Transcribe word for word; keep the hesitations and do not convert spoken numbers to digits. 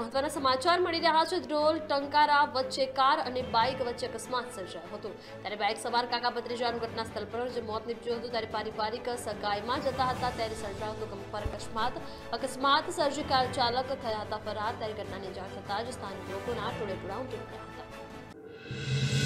મહત્વના સમાચાર મળી રહ્યા છે। ઢોલ ટંકારા વચ્ચે કાર અને બાઇક વચ્ચે અકસ્માત સર્જાયો હતો, ત્યારે બાઇક સવાર કાકા ભત્રીજાનું ઘટના સ્થળ પર જ મોત નીપજ્યું હતું, ત્યારે પારિવારિક સગાઈમાં જતા હતા ત્યારે સર્જાયો હતો ગંભીર અકસ્માત। અકસ્માત સર્જી કાર ચાલક થયા હતા ફરાર, ત્યારે ઘટનાની જાણ થતાં જ સ્થાનિક લોકોના ટોળે ટોળા ઉમટી પડ્યા હતા।